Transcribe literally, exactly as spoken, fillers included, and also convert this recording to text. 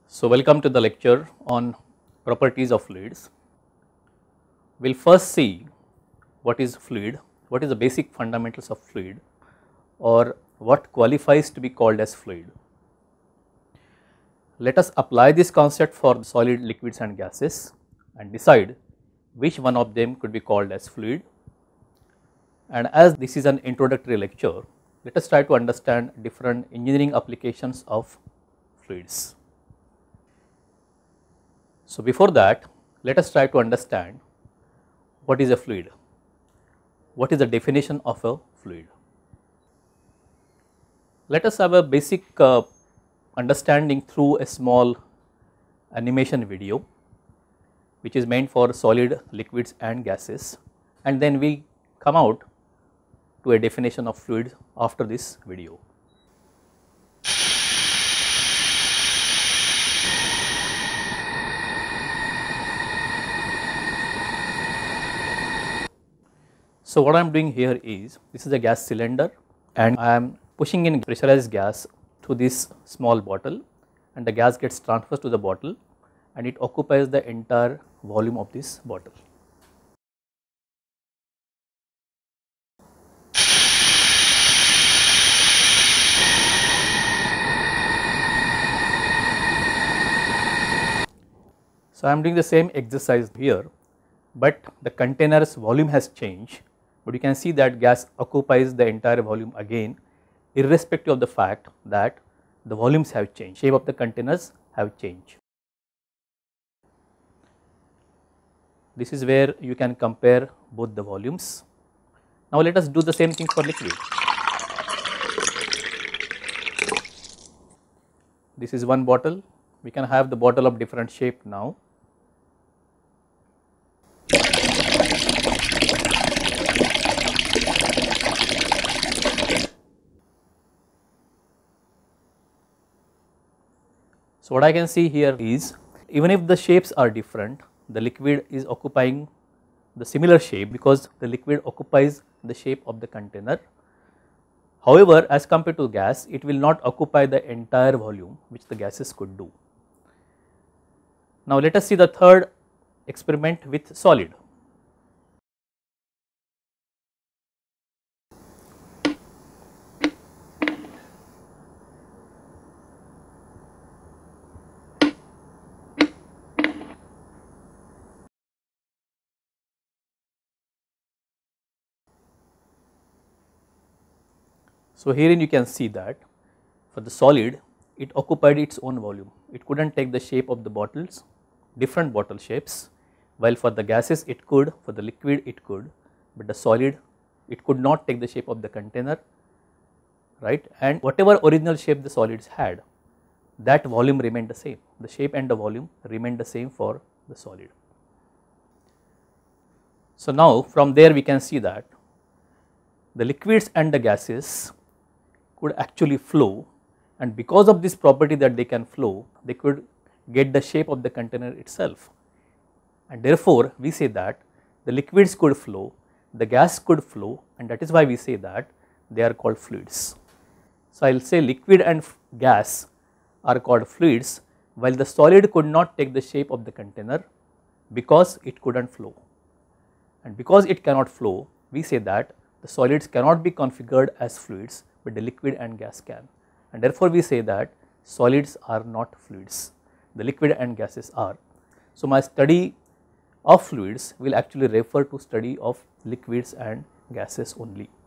So, welcome to the lecture on properties of fluids. We will first see what is fluid, what is the basic fundamentals of fluid, or what qualifies to be called as fluid. Let us apply this concept for solid, liquids and gases and decide which one of them could be called as fluid. And as this is an introductory lecture, let us try to understand different engineering applications of fluids. So, before that, let us try to understand what is a fluid, what is the definition of a fluid. Let us have a basic uh, understanding through a small animation video which is meant for solid, liquids and gases, and then we come out to a definition of fluids after this video. So, what I am doing here is, this is a gas cylinder and I am pushing in pressurized gas to this small bottle, and the gas gets transferred to the bottle and it occupies the entire volume of this bottle. So, I am doing the same exercise here, but the container's volume has changed, but you can see that gas occupies the entire volume again, irrespective of the fact that the volumes have changed, shape of the containers have changed. This is where you can compare both the volumes. Now, let us do the same thing for liquid. This is one bottle, we can have the bottle of different shape now. So, what I can see here is, even if the shapes are different, the liquid is occupying the similar shape because the liquid occupies the shape of the container. However, as compared to gas, it will not occupy the entire volume which the gases could do. Now, let us see the third experiment with solid. So, herein you can see that for the solid, it occupied its own volume, it could not take the shape of the bottles, different bottle shapes, while for the gases it could, for the liquid it could, but the solid it could not take the shape of the container, right, and whatever original shape the solids had, that volume remained the same, the shape and the volume remained the same for the solid. So, now from there we can see that the liquids and the gases could actually flow, and because of this property that they can flow, they could get the shape of the container itself, and therefore, we say that the liquids could flow, the gas could flow, and that is why we say that they are called fluids. So, I will say liquid and gas are called fluids, while the solid could not take the shape of the container because it could not flow, and because it cannot flow, we say that the solids cannot be configured as fluids, but the liquid and gas can, and therefore, we say that solids are not fluids, the liquid and gases are. So, my study of fluids will actually refer to study of liquids and gases only.